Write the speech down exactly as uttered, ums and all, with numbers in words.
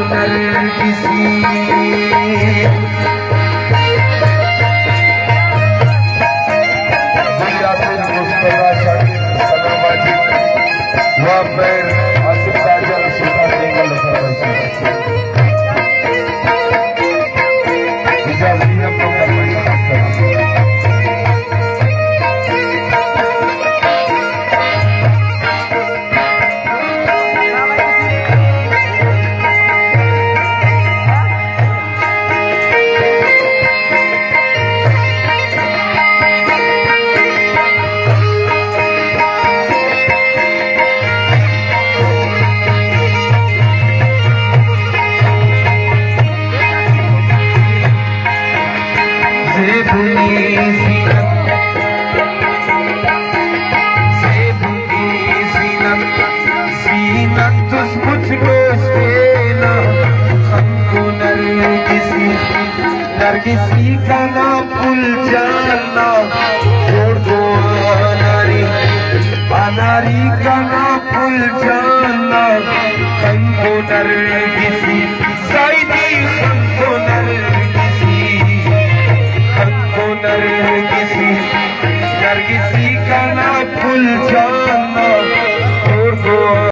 नरगिसी वहाँ पर आसिफ काजल सुल्तान बेगल नरगिसी का नाम पुल जाना छोड़ दो अनारी अनारी का नाम पुल जाना हमको नरगिसी